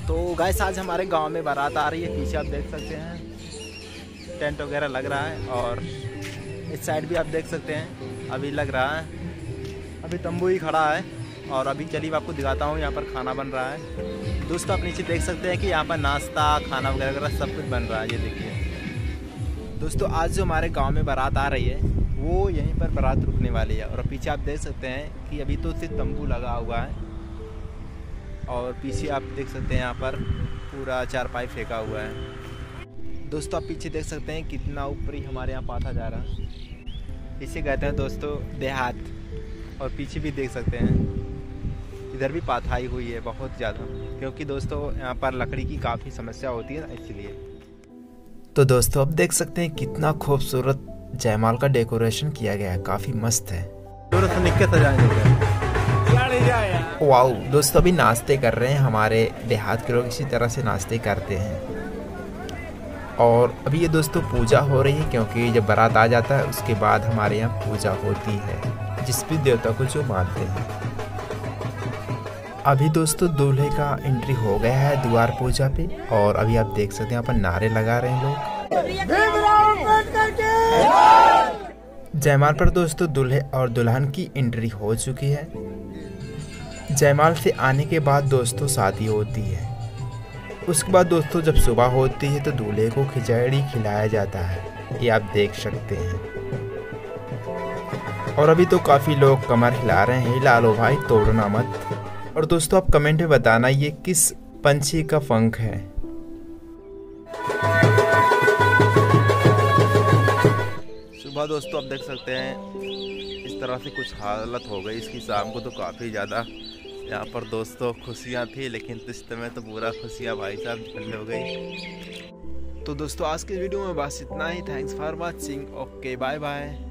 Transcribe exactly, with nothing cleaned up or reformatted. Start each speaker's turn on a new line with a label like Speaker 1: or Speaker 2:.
Speaker 1: तो गाइस आज हमारे गांव में बारात आ रही है। पीछे आप देख सकते हैं टेंट वगैरह लग रहा है और इस साइड भी आप देख सकते हैं अभी लग रहा है। अभी तंबू ही खड़ा है और अभी चलिए आपको दिखाता हूँ यहाँ पर खाना बन रहा है। दोस्तों आप नीचे देख सकते हैं कि यहाँ पर नाश्ता खाना वगैरह वगैरह सब कुछ बन रहा है। ये देखिए दोस्तों आज जो हमारे गाँव में बारात आ रही है वो यहीं पर बारात रुकने वाली है। और पीछे आप देख सकते हैं कि अभी तो सिर्फ तंबू लगा हुआ है और पीछे आप देख सकते हैं यहाँ पर पूरा चारपाई फेंका हुआ है। दोस्तों आप पीछे देख सकते हैं कितना ऊपरी हमारे यहाँ पाथा जा रहा है। इसे कहते हैं दोस्तों देहात। और पीछे भी देख सकते हैं इधर भी पाथाई हुई है बहुत ज़्यादा, क्योंकि दोस्तों यहाँ पर लकड़ी की काफ़ी समस्या होती है इसलिए।
Speaker 2: तो दोस्तों आप देख सकते हैं कितना खूबसूरत जयमाल का डेकोरेशन किया गया है, काफ़ी मस्त है। वाओ दोस्तों अभी नाश्ते कर रहे हैं, हमारे देहात के लोग इसी तरह से नाश्ते करते हैं। और अभी ये दोस्तों पूजा हो रही है, क्योंकि जब बारात आ जाता है उसके बाद हमारे यहाँ पूजा होती है जिस भी देवता को जो मानते हैं। अभी दोस्तों दूल्हे का एंट्री हो गया है द्वार पूजा पे और अभी आप देख सकते हैं यहाँ पर नारे लगा रहे हैं लोग। जयमाल पर दोस्तों दूल्हे और दुल्हन की एंट्री हो चुकी है। जयमाल से आने के बाद दोस्तों शादी होती है। उसके बाद दोस्तों जब सुबह होती है तो दूल्हे को खिचड़ी खिलाया जाता है, ये आप देख सकते हैं। और अभी तो काफ़ी लोग कमर हिला रहे हैं, हिला लो भाई तोड़ना मत। और दोस्तों आप कमेंट में बताना ये किस पंछी का पंख है।
Speaker 1: सुबह दोस्तों आप देख सकते हैं इस तरह से कुछ हालत हो गई इसकी। शाम को तो काफ़ी ज़्यादा यहाँ पर दोस्तों खुशियाँ थी, लेकिन इस समय तो पूरा खुशियाँ भाई साहब झंड हो गई। तो दोस्तों आज के वीडियो में बस इतना ही। Thanks for watching. Okay bye bye.